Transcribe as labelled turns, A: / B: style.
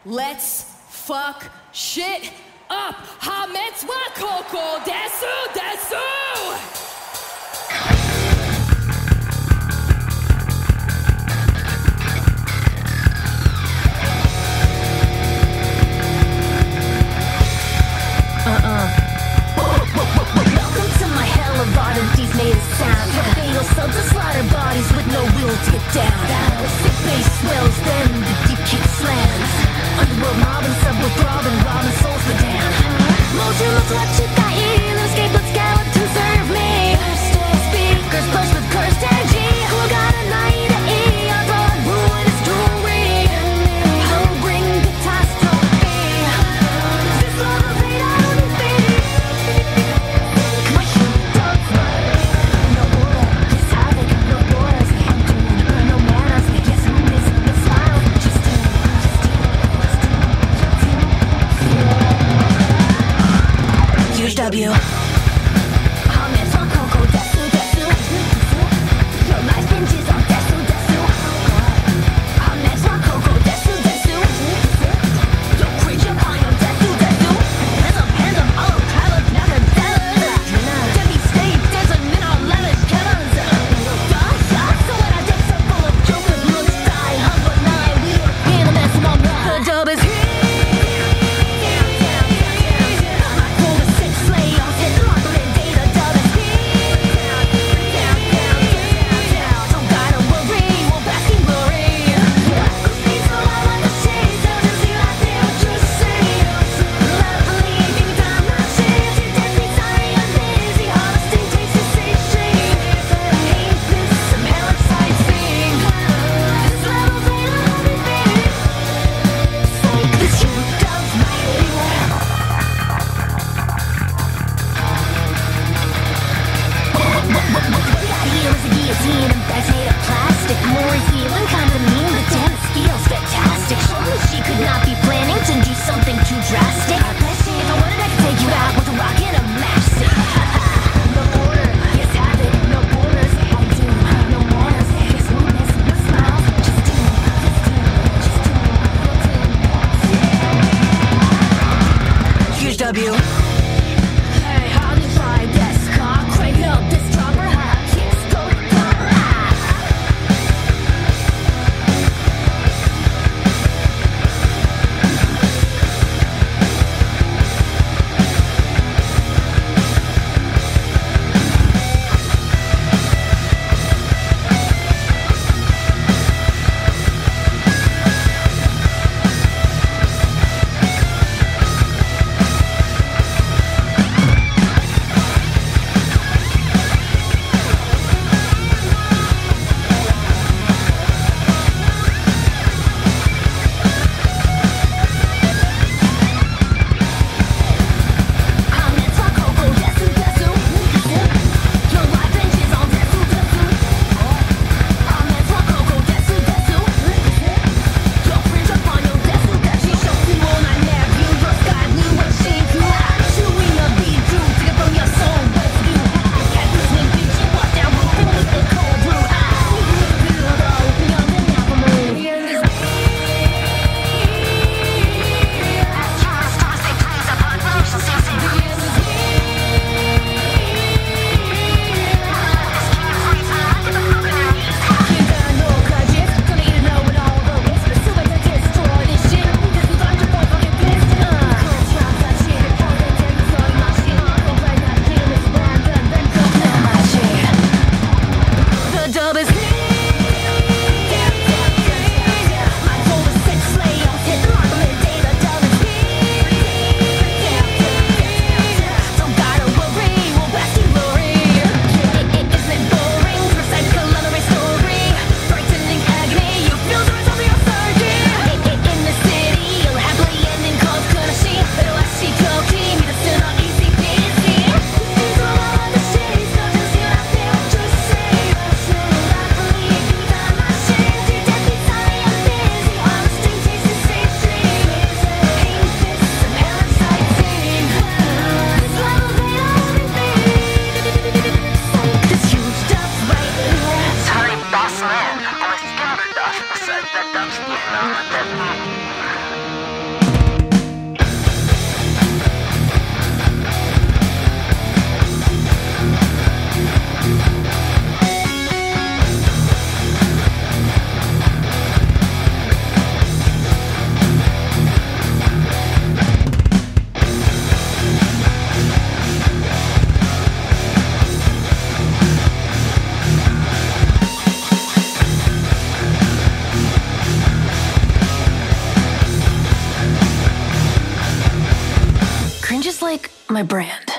A: Let's fuck shit up. 하메츠와 코코 데수 데수.
B: Welcome to my hell of oddities made of sound. Fatal subs to slaughter bodies with no will to get down. Sick bass swells, then the deep kick slams. Underworld mob and subway throbbing, robbing souls for damn. Motion looks like shit that healer scapegoat skeleton serve me. Speakers push with cursed energy. Who got a 90 odds on ruinous jewelry? I'll bring catastrophe. This love ain't out of me. W. Your life hinges on desu desu. Your creature upon your desu desu. Hands up, all pilot, knockadellas. Demi state dancing in our lavish killers. So when I dip so full of jokers, looks die, humble night, we are in the mess of the dub is here. my brand.